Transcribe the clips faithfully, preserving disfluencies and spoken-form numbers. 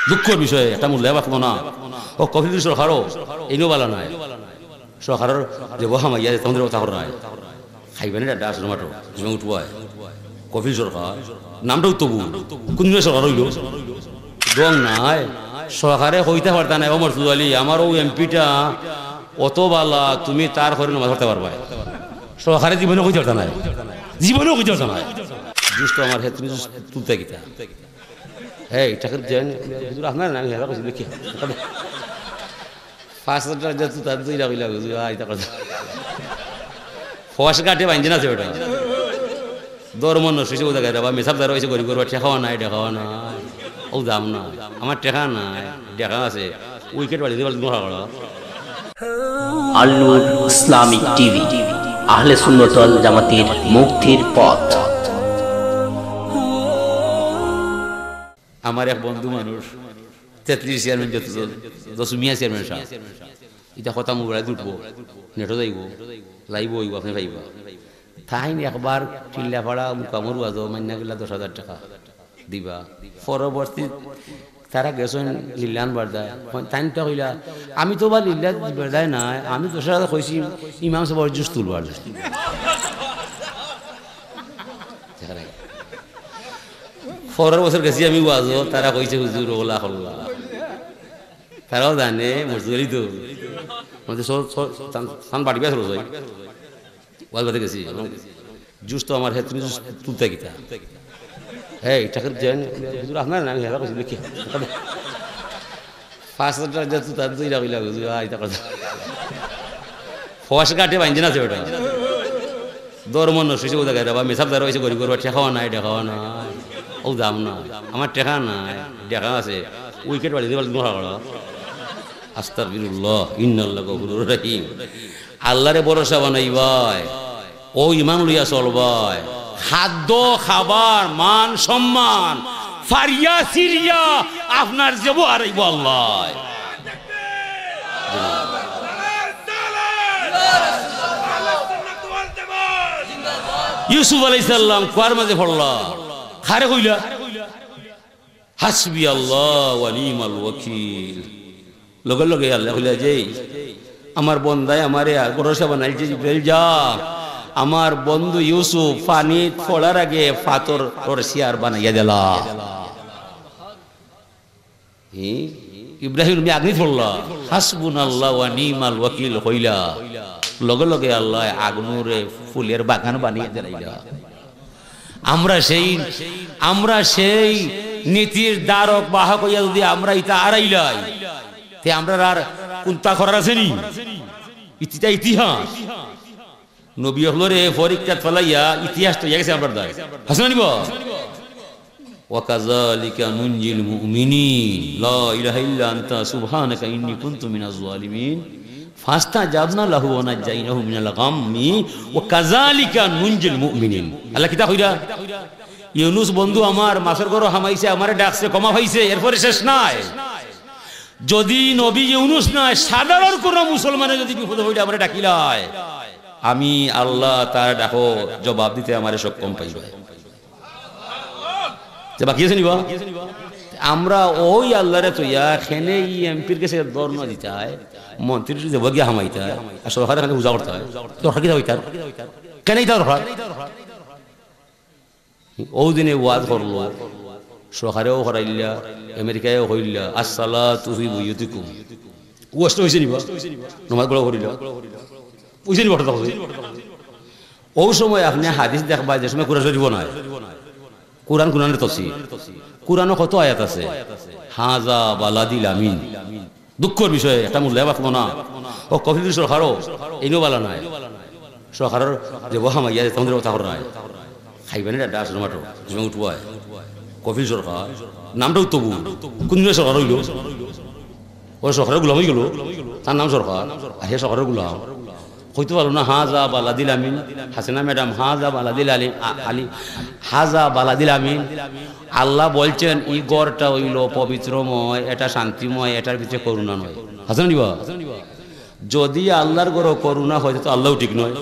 দুঃখের বিষয় একটা মূল্য বাঁচবো না ও কফিল সরকারও এনেও বালা নাই সরকারের যে বহামাইয়া তোমাদের কথা নাই খাইবেন এটা আসলে মাত্র তুমি উঠবাই কফিল সরকার নামটাও তবু কোন সরকার হইল রং নাই সরকারে হইতে পারতা নাই অমর সুয়ালি আমার ও এমপিটা অত বালা তুমি তার ঘরে নামাজ পড়তে পারবা সরকারে জীবনে কইতে পারতা নাই জীবনেও কইতে পারতা নাই জুস্ত আমার হেতু তুলতে গিতা হ্যাঁ এটাকে জেন হুজুর আপনার না হেলা কইছিল কি পাঁচ হাজার যত তার দুইটা কইলা হুজুর আইতা কথা ফস কাটে বাইঞ্জে না ওটা দরমন নসিছে ওদা গায়রা বা মেসাব দার হইছে গরি গরবা ঠেকাও নাই ঠেকাও নাই ও দাম না আমার ঠেকা নাই ঠেকা আছে উইকেট বাড়ি দিবাল মোরা করা আল-নূর ইসলামিক টিভি আহলে সুন্নাত ওয়াল জামাতের মুক্তির পথ। আমার এক বন্ধু মানুষ তেত্রিশ চেয়ারম্যান যত দশমিয়া চেয়ারম্যান সাহেব এটা কথা মোবাইল উঠবো নেটও যাইব লাইব হইব আপনি ভাইবা তাই একবার চিল্লাপাড়া মুকামর বাজ মান্না গেলা দশ হাজার টাকা দিবা পরবর্তী তারা গেছেন লিল্লান বারদায় তাইনটা কইলা আমি তো বা লিল্লা বারদায় নাই আমি দশ হাজার কইছি ইমাম সাহেব জুস তুলবার পরের বছর গেছি আমি ওয়াজো তারা কইছে হুজুর ওলা হল্লা তারাও জানে মজদুরি তো সান বাড়ি বেশ রোজ ওয়াজ বাদে গেছি জুস তো আমার হেতু জুস তুলতে গিতা হ্যাঁ এটাকে জেন হুজুর আপনার না হেলা কইছিল কি পাঁচ হাজার যত তার দুইটা কইলা হুজুর আইতা কথা ফস কাটে বাইঞ্জে না ওটা দরমন নসিছে ওদা গায়রা বা মেসাব দার হইছে গরি গরবা ঠেকাও নাই ঠেকাও নাই ও দাম না আমার টেকা নাই টেকা আছে উইকেট বাড়ি দিবাল মোরা করা আস্তাগফিরুল্লাহ ইন্নাল্লাহু গফুরুর রহিম আল্লাহরে ভরসা বানাইবাই ও ইমান লইয়া চলবাই খাদ্য খাবার মান সম্মান ফারিয়া সিরিয়া আপনার যেব আরাইব আল্লাহ ইউসুফ আলাইহিস সালাম কুয়ার মাঝে পড়লা খারে কইলা হাসবি আল্লাহ ওয়া নিমাল ওয়াকিল লগে লগে আল্লাহ কইলা যে আমার বন্দায় আমারে ভরসা বানাইছে জিব্রাইল যা আমার বন্ধু ইউসুফ পানি ফোড়ার আগে পাথর রসিয়ার বানাইয়া দিলা ইব্রাহিম নবী আগুন ফোড়লা হাসবুনাল্লাহ ওয়া নিমাল ওয়াকিল কইলা লগে লগে আল্লাহ আগুনুরে ফুলের বাগান বানিয়ে দিলা আমরা সেই আমরা সেই নীতির দ্বারক বাহক হইয়া যদি আমরা ইটা আড়াইলাই তে আমরা আর কুন্তা করার আছে নি ইতিটা ইতিহাস নবী হলরে পরীক্ষা ফলাইয়া ইতিহাস তো গেছে আমরা দায় হাসনা নিব ওয়া কাযালিকা নুনজিল মুমিনিন লা ইলাহা ইল্লা আনতা সুবহানাকা ইন্নী কুনতু মিনাজ জালিমিন ফাস্তাজাবনা লাহু ওয়া নাজাইনাহু মিনাল গাম্মি ওয়া কাযালিকা নুনজিল মুমিনিন আল্লাহ কিতা কইরা ইউনুস বন্ধু আমার মাছের গরো হামাইছে আমারে ডাকছে ক্ষমা পাইছে এরপরে শেষ নাই যদি নবী ইউনুস নয় সাধারণ কোন মুসলমানের যদি বিপদ হইলে আমারে ডাকিলায় আমি আল্লাহ তার ডাকো জবাব দিতে আমারে সক্ষম পাইবে যে বাকি আছে নিবা আমরা ওই আল্লাহরে তৈয়া খেনে ই এমপির কাছে দর না দিতে হয় মন্ত্রী যে বগিয়া হামাইতে হয় আর সরকারের কাছে উজা করতে হয় তো হাকিদা হইতার কেনই তার ও দিনে ওয়াজ করলো সরকারেও হরাইলা আমেরিকায়ও হইলা আসসালাতু ফি বুয়ুতিকুম ওয়াজটা হইছে নিবা নামাজ পড়া হইলা বুঝে নিবা কথা ও সময় আপনি হাদিস দেখবা যে সময় কোরআন শরীফ নাই কোরআন কোরআনের তাফসীর কোরআনে কত আয়াত আছে হাযা বালাদিল আমিন দুঃখের বিষয় একটা মূল্য বাঁচবো না ও কফিল সরকারও এনেও বালা নাই সরকারের যে বহামাইয়া তোমাদের কথা নাই খাইবেন এটা আসলে মাত্র তুমি উঠবাই কফিল সরকার নামটাও তবু কোন সরকার হইল ও সরকারের গোলাম হয়ে গেল তার নাম সরকার আর হে সরকারের গোলাম হইতে পারলো না হাজা বালাদিল আমিন হাসিনা ম্যাডাম হাজা বালাদিল আলী আলী হাজা বালাদিল আমিন আল্লাহ বলছেন এই গড়টা হইল পবিত্রময় এটা শান্তিময় এটার ভিতরে করুণা নয় হাসান নিবা যদি আল্লাহর গড় করুণা হয় তো আল্লাহও ঠিক নয়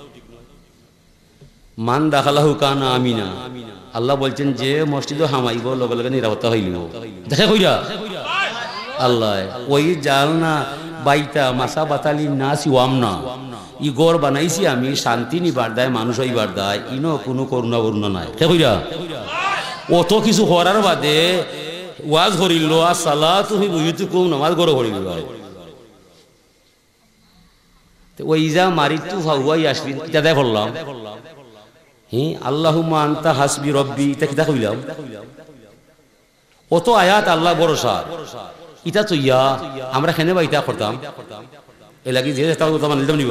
মান দাখালাহু কানা আমিনা আল্লাহ বলছেন যে মসজিদে হামাইব লগে লগে নিরাপত্তা হইল দেখে কইরা আল্লাহ ওই জাল না বাইতা মাসা বাতালি না সিওয়াম না ই গড় বানাইছি আমি শান্তি নিবার দায় মানুষ হইবার দায় ইনো কোনো করুণা বরুণা নাই ঠিক হইরা অত কিছু করার বাদে ওয়াজ করিল সালা তুমি বুঝিতে কম নামাজ গড় করিল ওই যা মারি তু ভাই আসবি এটা দেখ করলাম হ্যাঁ আল্লাহুম্মা আনতা হাসবি রব্বি এটা কিতা কইলাম অত আয়াত আল্লাহ ভরসা ইটা তো ইয়া আমরা খেনে বা ইটা করতাম এ লাগি যে নিব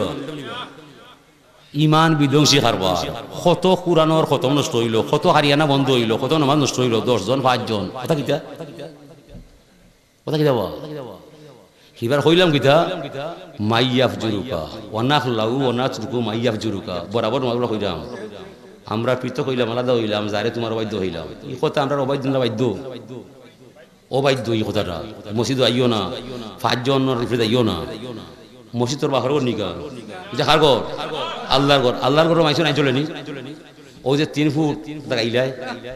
ইমান বিধ্বংসী কারবার কত কুরআনের খতম নষ্ট হইল কত হারিয়ানা বন্ধ হইল কত নামাজ নষ্ট হইল দশজন পাঁচজন কথা কিতা কথা কিতা বা হিবার কইলাম কিতা মাইয়াফ জুরুকা ওয়ানাখ লাউ ওয়ানাচ রুকু মাইয়াফ জুরুকা বরাবর আমরা কইলাম আমরা পৃথক হইলাম আলাদা হইলাম যারে তোমার অবাধ্য হইলাম এই কথা আমরা অবাধ্য না বাধ্য অবাধ্য এই কথাটা মসজিদ আইও না পাঁচজন রিফ্রেজ আইও না মসজিদ তোর বাহার নিকা এটা কার ঘর আল্লাহর ঘর আল্লাহর ঘর মাইছো নাই চলেনি ও যে তিন ফুট দেখাইলাই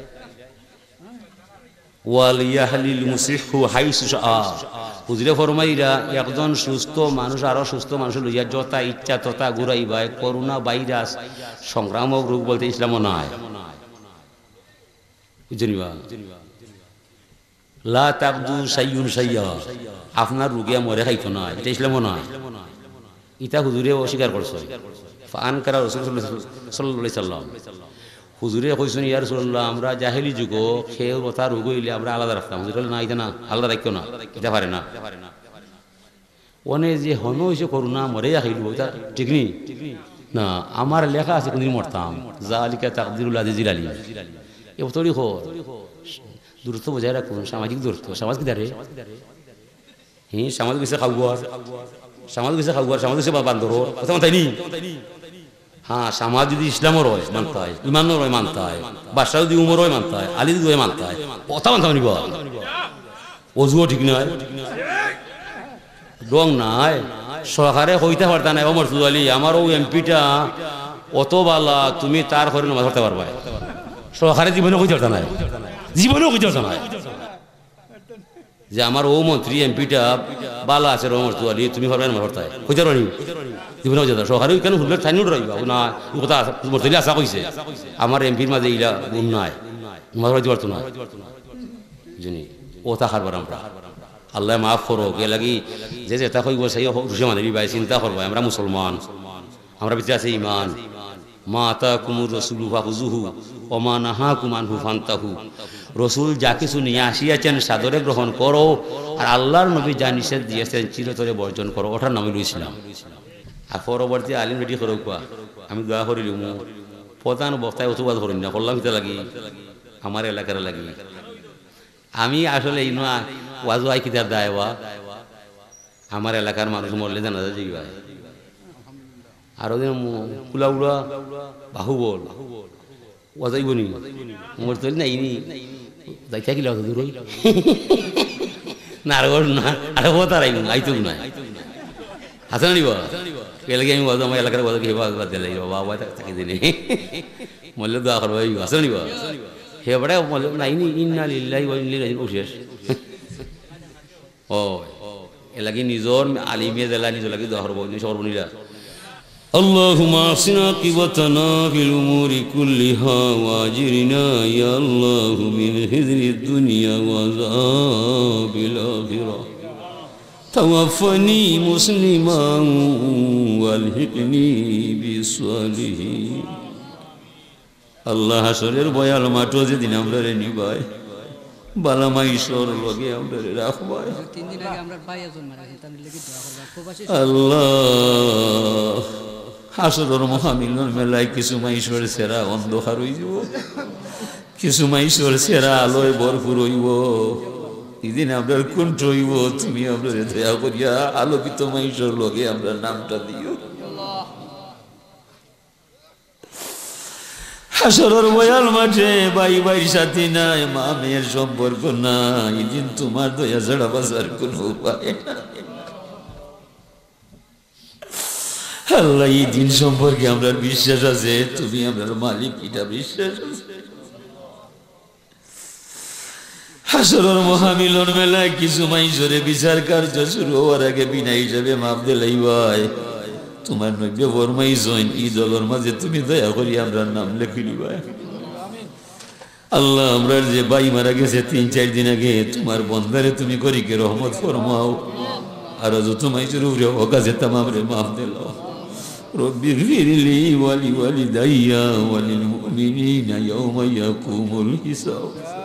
ওয়াল ইয়াহলিল মুসিহু হাইসু আ হুজুরে ফরমাইরা একজন সুস্থ মানুষ আরো সুস্থ মানুষ লইয়া যতা ইচ্ছা ততা ঘুরাইবাই করোনা ভাইরাস সংক্রামক রোগ বলতে ইসলামও নাই বুঝনিবা লা তাকদু সাইয়ুন সাইয়্যা আপনার রোগে মরে খাইতো না এটা ইসলামও নাই ইটা হুজুরে অস্বীকার করছে ফান করা রাসূল সাল্লাল্লাহু আলাইহি সাল্লাম হুজুরে কইছেন ইয়া রাসূলুল্লাহ আমরা জাহেলি যুগ খেয়ে কথা রোগ হইলে আমরা আলাদা রাখতাম হুজুর না এটা না আলাদা রাখিও না এটা পারে না ওনে যে হনো হইছে করোনা মরে খাইলো এটা ঠিক নি না আমার লেখা আছে কোনদিন মরতাম জালিকা তাকদিরুল আজিজিল আলী এ তরি হো দূরত্ব বজায় রাখুন সামাজিক দূরত্ব সমাজ কি দাঁড়ে হ্যাঁ সমাজ গেছে খাওয়ার সমাজ গেছে খাওয়ার সমাজ গেছে বান্ধব কথা মাথায় নি হ্যাঁ সমাজ যদি ইসলামর হয় মানতে হয় ইমানর হয় মানতে হয় বাদশাহ যদি উমর হয় মানতে হয় আলী যদি হয় মানতে হয় কথা মানতে নিব অজুও ঠিক নয় রং নাই সরকারে হইতে পারতা নাই ওমর সুদালি আমার ও এমপিটা অত বালা তুমি তার ঘরে নামাজ পড়তে পারবা সরকারে জীবনে হইতে পারতা নাই জীবনেও হইতে পারতা নাই যে আমার ও মন্ত্রী এমপিটা বালা আছে ওমর সুদালি তুমি পারবে নামাজ পড়তে হইতে পারি জীবনে হইতে সরকারে কেন হুল্লে ঠাইনুট রইবা না কথা মর্তলি আশা কইছে আমার এমপির মাঝে ইলা গুণ নাই নামাজ পড়তে পারতো না জানি ও তা হারবার আমরা আল্লাহ মাফ করো কে লাগি যে যেটা কইব সেই খুশি মানে ভাই চিন্তা করবা আমরা মুসলমান আমরা ভিতরে আছে ইমান মা আতাকুমুর রাসূলু ফাখুযুহু ওয়া মা নাহাকুম আনহু ফান্তাহু রাসূল যা কিছু নিয়ে আসিয়াছেন সাদরে গ্রহণ করো আর আল্লাহর নবী যা নিষেধ দিয়েছেন চিরতরে বর্জন করো ওটার নামই ইসলাম আর পরবর্তী আলিম রেডি করো আমি দোয়া করিলাম প্রধান বক্তায় অতুবাদ করিন না করলাম কিতা লাগি আমার এলাকার লাগি আমি আসলে ইনো ওয়াজ আই কিতার দায় বা আমার এলাকার মানুষ মরলে জানা যায় ভাই আর ওদের কুলা উড়া বাহুবল ওয়াজাইব নি মোর তো নাই নি যাই থাকিলে অত দূর না আর না আর ও তার আইতুম না আছে না নিবা এলাকায় আমি ওয়াজ আমার এলাকার ওয়াজ কি বাদ দিলে বাবা তাকে দিলে মরলে দোয়া করবো আছে না নিবা হে বড় নাই নি ইন্না লিল্লাহি ওয়া ইন্না ইলাইহি রাজিউন ও এলাকি নিজর আলিমে দেলা নিজ লাগি দোয়া করব নি সর্বনিরা আল্লাহুম্মা আসিনা কিবাতানা ফিল উমুরি কুল্লিহা ওয়াজিরনা ইয়া আল্লাহু মিন হিজরিদ দুনিয়া ওয়া যাবিল আখিরাহ তাওয়াফানি মুসলিমান ওয়ালহিকনি বিসসালিহিন আল্লাহ হাসরের বয়াল মাঠো যেদিন আমরা রে নিবাই বালামাইশ্বর লগে আমরা রাখবাই আল্লাহ হাসরের মহামিলন মেলায় কিছু মাইশ্বর সেরা অন্ধকার হইব কিছু মাইশ্বর সেরা আলোয় ভরপুর হইব এদিন আমরা কুণ্ঠ হইব তুমি আমরা দয়া করিয়া আলোকিত মাইশ্বর লগে আমরা নামটা দিও হাসরের বয়াল মাঠে ভাই ভাই সাথী নাই মা মেয়ের সম্পর্ক নাই এদিন তোমার দয়া ছাড়া বাঁচার কোন উপায় আল্লাহ এই দিন সম্পর্কে আমরা বিশ্বাস আছে তুমি আমরা মালিক এটা বিশ্বাস আছে হাসরের মহামিলন মেলায় কিছু মাইজরে বিচার কার্য শুরু হওয়ার আগে বিনা হিসাবে মাপ দিলাই ভাই তোমার নব্য বর্মাই জৈন ই দলের মাঝে তুমি দয়া করি আমরা নাম লেখিলি ভাই। আল্লাহ আমরা যে ভাই মারা গেছে তিন চার দিন আগে তোমার বন্দারে তুমি করি কে রহমত ফরমাও আর যত মাইজের উপরে অকাজে তামাম রে মাপ দিল। রব্বি গফিরলি ওয়ালি ওয়ালিদাইয়া ওয়ালিল মুমিনিনা ইয়াওমা ইয়াকুমুল হিসাব।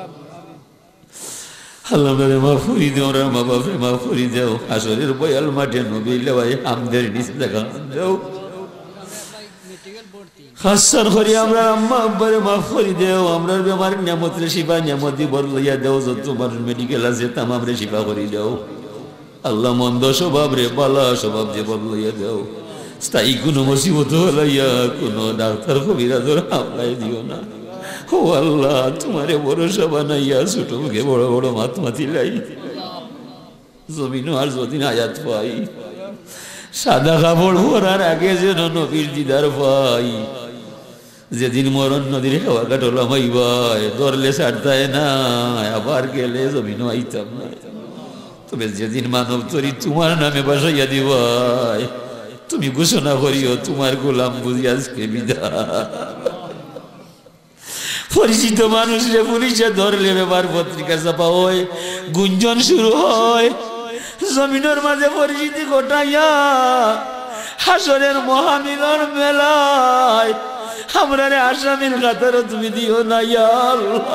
আল্লাহ আমাদের মাফ করে দাও, ওরা মা বাপরে মাফ করে দাও। আসরের বয়াল মাঠে নবী লেওয়াই আমদের নিচে দেখা দাও। হাসান করি আমরা আম্মা আব্বারে মাফ করে দেও। আমরার বেমার নিয়ামত রে শিফা নিয়ামত দি বদলাইয়া দেও। যত মানুষ মেডিকেল আছে তামাম রে শিফা করে দাও। আল্লাহ মন্দ স্বভাব রে বালা স্বভাব যে বদলাইয়া দেও। স্থায়ী কোনো মুসিবত হলাইয়া কোনো ডাক্তার কবিরাজের হামলাই দিও না। ও আল্লাহ তোমারে ভরসা বানাইয়া ছোট মুখে বড় বড় মাত মাতিলাই জমিন আর যদিন আয়াত পাই সাদা কাপড় পরার আগে যেন নবীর দিদার পাই। যেদিন মরণ নদীর হাওয়া কাটলাম আইবাই ধরলে ছাড়তায় না আবার গেলে জমিন আইতাম না। তবে যেদিন মানব তরি তোমার নামে বাসাইয়া দিবাই তুমি ঘোষণা করিও তোমার গোলাম বুঝি আজকে বিদায়। পরিচিত মানুষরে পুলিশে ধরলে ব্যাপার পত্রিকা ছাপা হয়, গুঞ্জন শুরু হয় জমিনের মাঝে পরিচিতি ঘটাইয়া হাসরের মহামিলন মেলায় আমরা রে আসামির কাতারও তুমি দিও না ইয়া আল্লাহ।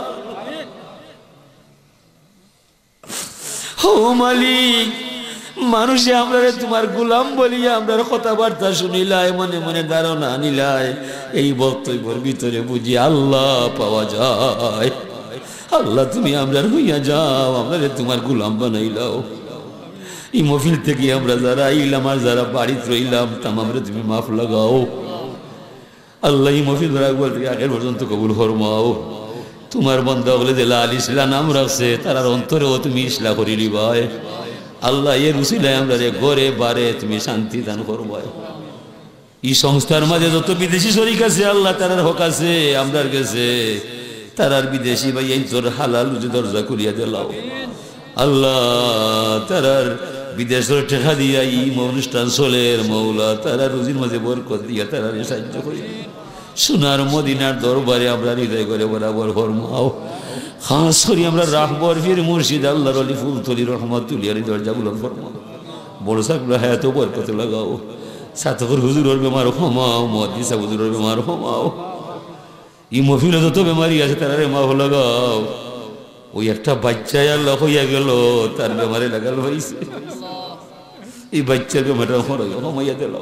ও মালিক মানুষে আমরা তোমার গুলাম বলিয়া আমরা কথাবার্তা শুনিলাই মনে মনে ধারণা আনিলাই এই বক্তব্যের ভিতরে বুঝি আল্লাহ পাওয়া যায়। আল্লাহ তুমি আমরা হইয়া যাও, আমরা তোমার গুলাম বানাইলাও। এই মহফিল থেকে আমরা যারা আইলাম আর যারা বাড়িতে রইলাম তামামরে তুমি মাফ লাগাও। আল্লাহ এই মহফিল রাখবার থেকে আগের পর্যন্ত কবুল ফরমাও। তোমার বন্ধা বলে দিলা আল ইসলা নাম রাখছে তার অন্তরেও তুমি ইসলা করি লিবাই। আল্লাহ এর উসিলায় আমরা রে ঘরে বারে তুমি শান্তি দান করবাই। এই সংস্থার মাঝে যত বিদেশি শরিক আছে আল্লাহ তারার হক আছে আমরার গেছে তারার বিদেশি ভাই এই তোর হালাল দরজা করিয়া দিলাও। আল্লাহ তারার বিদেশের ঠেকা দিয়া এই অনুষ্ঠান চলের মৌলা তারা রুজির মাঝে বরকত দিয়া তারার সাহায্য করি। সোনার মদিনার দরবারে আমরা হৃদয় করে বরাবর ফরমাও। খাস করি আমরা রাখবর ফির মুর্শিদ আল্লাহর অলি ফুলতলি রহমতুল্লাহ দরজা বুলন্দ ফরমাও। বড় সাকলা হায়াত বরকত লাগাও। সাতকর হুজুরের বেমার ক্ষমাও, মুহাদ্দিস হুজুরের বেমার ক্ষমাও। এই মহফিলে যত বেমারি আছে তারারে মাফ লাগাও। ওই একটা বাচ্চাই আল্লাহ হইয়া গেল তার বেমারে লাগাল হয়েছে এই বাচ্চার বেমারটা ক্ষমাইয়া দিল।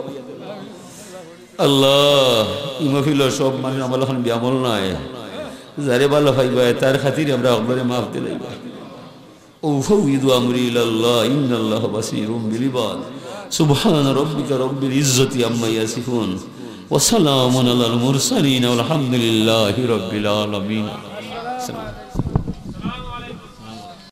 আল্লাহ এই মহফিল সব মানুষ আমার এখন ব্যামল নাই যারে ভালো পাইবা তার খাতির আমরা একবারে মাফ দিলাইবা। উফাউযিদু আমরি ইলাল্লাহ ইন্নাল্লাহা বাসীরুম বিল ইবাদ। সুবহানা রাব্বিকা রাব্বিল ইজ্জাতি আম্মা ইয়াসিফুন ওয়া সালামুন আলাল মুরসালিন ওয়া আলহামদুলিল্লাহি রাব্বিল আলামিন।